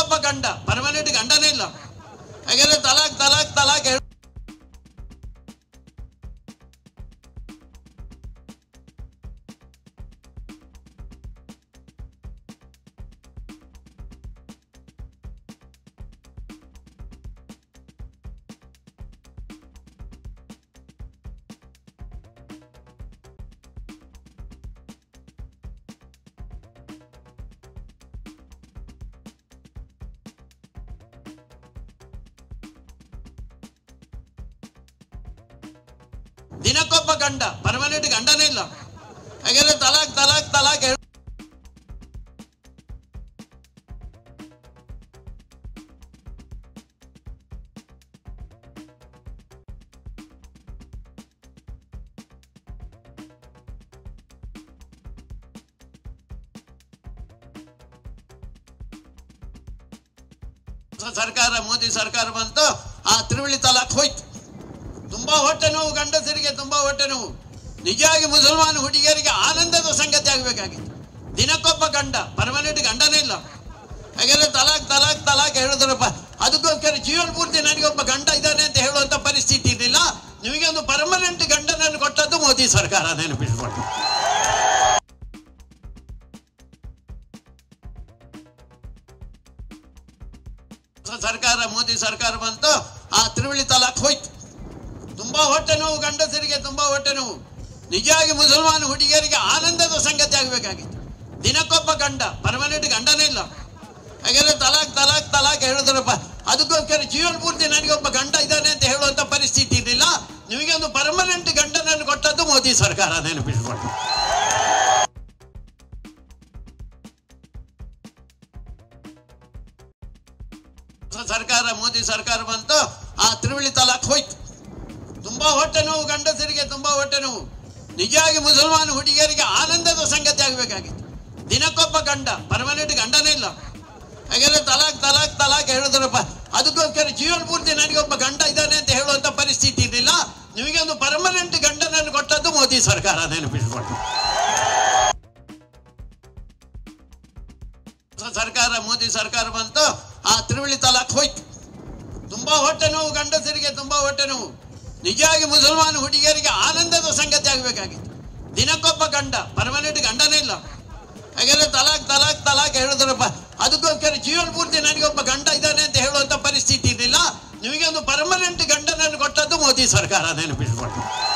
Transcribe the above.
ದಿನಕ್ಕೊಬ್ಬ ಗಂಡ, ಪರ್ಮನೆಂಟ್ ಗಂಡನೇ ಇಲ್ಲ. ಹಾಗಾದ್ರೆ ತಲಾಕ್ ತಲಾಕ್ ತಲಾಕ್ ದಿನಕ್ಕೊಬ್ಬ ಗಂಡ, ಪರ್ಮನೆಂಟ್ ಗಂಡನೇ ಇಲ್ಲ. ಹಾಗಾದ್ರೆ ತಲಾಕ್ ತಲಾಕ್ ತಲಾಕ್ ಸರ್ಕಾರ, ಮೋದಿ ಸರ್ಕಾರ ಬಂತು, ಆ ತ್ರಿವಳಿ ತಲಾಕ್ ಹೋಯ್ತು. ತುಂಬಾ ಹೊಟ್ಟೆ ನೋವು, ಗಂಡಸರಿಗೆ ತುಂಬಾ ಹೊಟ್ಟೆ ನೋವು. ನಿಜವಾಗಿ ಮುಸಲ್ಮಾನ ಹುಡುಗಿಯರಿಗೆ ಆನಂದದ ಸಂಗತಿ ಆಗಬೇಕಾಗಿತ್ತು. ದಿನಕ್ಕೊಬ್ಬ ಗಂಡ, ಪರ್ಮನೆಂಟ್ ಗಂಡನೇ ಇಲ್ಲ. ಹಾಗಾದ್ರೆ ತಲಾಕ್ ತಲಾಕ್ ತಲಾಕ್ ಹೇಳಿದ್ರಪ್ಪ. ಅದಕ್ಕೋಸ್ಕರ ಜೀವನ ಪೂರ್ತಿ ನನಗೊಬ್ಬ ಗಂಡ ಇದ್ದಾನೆ ಅಂತ ಹೇಳುವಂತ ಪರಿಸ್ಥಿತಿ ಇರಲಿಲ್ಲ. ನಿಮಗೆ ಒಂದು ಪರ್ಮನೆಂಟ್ ಗಂಡನನ್ನು ಕೊಟ್ಟದ್ದು ಮೋದಿ ಸರ್ಕಾರ, ನೆನಪಿಸಿಕೊಂಡು. ಸರ್ಕಾರ, ಮೋದಿ ಸರ್ಕಾರ ಬಂತು, ಆ ತ್ರಿವಳಿ ತಲಾಕ್ ಹೋಯ್ತು. ತುಂಬಾ ಹೊಟ್ಟೆ ನೋವು, ಗಂಡಸರಿಗೆ ತುಂಬಾ ಹೊಟ್ಟೆ ನೋವು. ನಿಜವಾಗಿ ಮುಸಲ್ಮಾನ ಹುಡುಗಿಯರಿಗೆ ಆನಂದದ ಸಂಗತಿ ಆಗಬೇಕಾಗಿತ್ತು. ದಿನಕ್ಕೊಬ್ಬ ಗಂಡ, ಪರ್ಮನೆಂಟ್ ಗಂಡನೇ ಇಲ್ಲ. ಹಾಗಾದ್ರೆ ತಲಾಕ್ ತಲಾಕ್ ತಲಾಕ್ ಹೇಳಿದ್ರಪ್ಪ. ಅದಕ್ಕೋಸ್ಕರ ಜೀವನ ಪೂರ್ತಿ ನನಗೊಬ್ಬ ಗಂಡ ಇದ್ದಾನೆ ಅಂತ ಹೇಳುವಂತ ಪರಿಸ್ಥಿತಿ ಇರಲಿಲ್ಲ. ನಿಮಗೆ ಒಂದು ಪರ್ಮನೆಂಟ್ ಗಂಡನನ್ನು ಕೊಟ್ಟದ್ದು ಮೋದಿ ಸರ್ಕಾರ, ನೆನಪಿಸಿಕೊಂಡು. ಸರ್ಕಾರ, ಮೋದಿ ಸರ್ಕಾರ ಬಂತು, ಆ ತ್ರಿವಳಿ ತಲಾಕ್ ಹೋಯ್ತು. ತುಂಬಾ ಹೊಟ್ಟೆ ನೋವು, ಗಂಡಸರಿಗೆ ತುಂಬಾ ಹೊಟ್ಟೆ ನೋವು. ನಿಜವಾಗಿ ಮುಸಲ್ಮಾನ ಹುಡುಗಿಯರಿಗೆ ಆನಂದದ ಸಂಗತಿ ಆಗಬೇಕಾಗಿತ್ತು. ದಿನಕ್ಕೊಬ್ಬ ಗಂಡ, ಪರ್ಮನೆಂಟ್ ಗಂಡನೇ ಇಲ್ಲ. ಹಾಗಾದ್ರೆ ತಲಾಕ್ ತಲಾಕ್ ತಲಾಕ್ ಹೇಳಿದ್ರಪ್ಪ. ಅದಕ್ಕೋಸ್ಕರ ಜೀವನ ಪೂರ್ತಿ ನನಗೊಬ್ಬ ಗಂಡ ಇದ್ದಾನೆ ಅಂತ ಹೇಳುವಂತ ಪರಿಸ್ಥಿತಿ ಇರಲಿಲ್ಲ. ನಿಮಗೆ ಒಂದು ಪರ್ಮನೆಂಟ್ ಗಂಡನನ್ನು ಕೊಟ್ಟದ್ದು ಮೋದಿ ಸರ್ಕಾರ, ನೆನಪಿಸಿಕೊಂಡು. ಸರ್ಕಾರ, ಮೋದಿ ಸರ್ಕಾರ ಬಂತು, ಆ ತ್ರಿವಳಿ ತಲಾಕ್ ಹೋಯ್ತು. ತುಂಬಾ ಹೊಟ್ಟೆ ನೋವು, ಗಂಡಸರಿಗೆ ತುಂಬಾ ಹೊಟ್ಟೆ ನೋವು. ನಿಜವಾಗಿ ಮುಸಲ್ಮಾನ ಹುಡುಗಿಯರಿಗೆ ಆನಂದದ ಸಂಗತಿ ಆಗಬೇಕಾಗಿತ್ತು. ದಿನಕ್ಕೊಬ್ಬ ಗಂಡ, ಪರ್ಮನೆಂಟ್ ಗಂಡನೇ ಇಲ್ಲ. ಹಾಗಾದ್ರೆ ತಲಾಕ್ ತಲಾಕ್ ತಲಾಕ್ ಹೇಳಿದ್ರಪ್ಪ. ಅದಕ್ಕೋಸ್ಕರ ಜೀವನ ಪೂರ್ತಿ ನನಗೊಬ್ಬ ಗಂಡ ಇದ್ದಾನೆ ಅಂತ ಹೇಳುವಂತ ಪರಿಸ್ಥಿತಿ ಇರಲಿಲ್ಲ. ನಿಮಗೆ ಒಂದು ಪರ್ಮನೆಂಟ್ ಗಂಡನನ್ನು ಕೊಟ್ಟದ್ದು ಮೋದಿ ಸರ್ಕಾರ, ನೆನಪಿಸಿಕೊಂಡು.